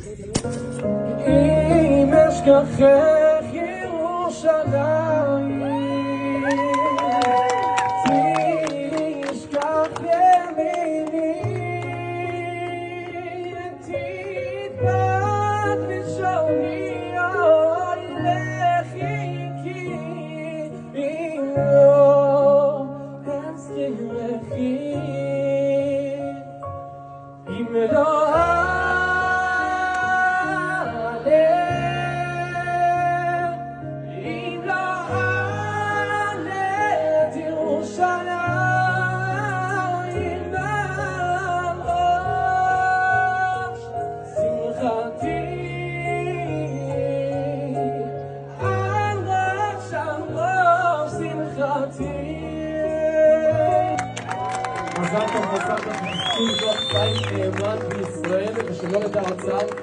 אם אשכחך ירושלים, תשכח ימיני, תדבק לשוני, אוי לכי כי אם לא אזכרכי, אם לא מזל טוב, תזכו לבנות בית נאמן בישראל ושלא לדעתם